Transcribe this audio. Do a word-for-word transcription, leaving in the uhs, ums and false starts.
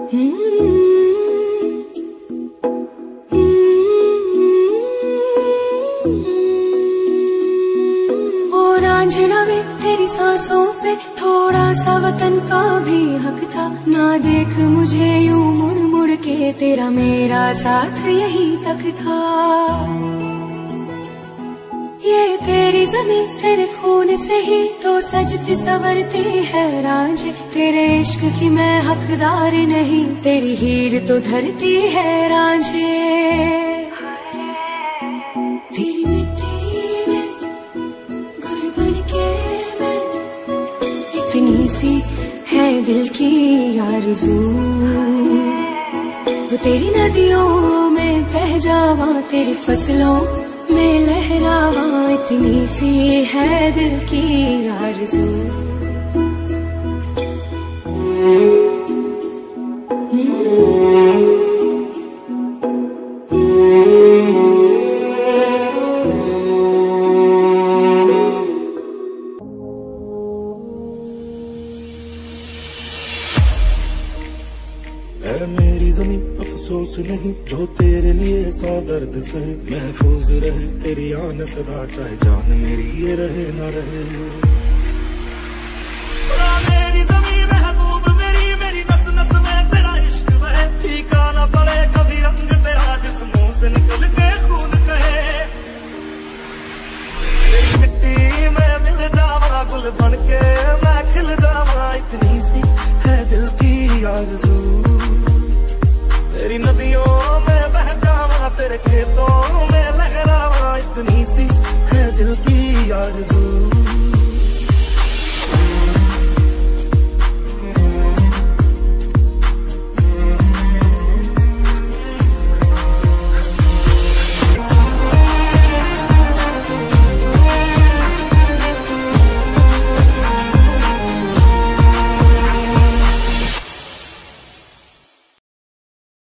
रांझना में तेरी सांसों पे थोड़ा सा वतन का भी हक था। ना देख मुझे यूं मुड़ मुड़ के, तेरा मेरा साथ यही तक था। ये तेरी ज़मीं तेरे खून से ही तो सजती संवरती है रांझे। तेरे इश्क की मैं हकदार नहीं, तेरी हीर तो धरती है रांझे। तेरी मिट्टी में घर बन के मैं, इतनी सी है दिल की आरज़ू। वो तेरी नदियों में बह जावा, तेरी फसलों में लहरावा, इतनी सी है दिल की आरज़ू। है मेरी ज़मीं अफसोस नहीं, जो तेरे लिए सौ दर्द सहे। महफूज रहे तेरी आन सदा, चाहे जान मेरी ये रहे न रहे। मेरी ज़मीं महबूब मेरी, मेरी नस नस में तेरा इश्क बहे। फीका न पड़े कभी रंग तेरा, जिस मुंह से निकल के खून कहे। तेरी मिट्टी में मिल जावा, गुल बन के मैं खिल जावा, इतनी सी है दिल की आरज़ू। तेरी नदियों में बह जावा, तेरे खेतों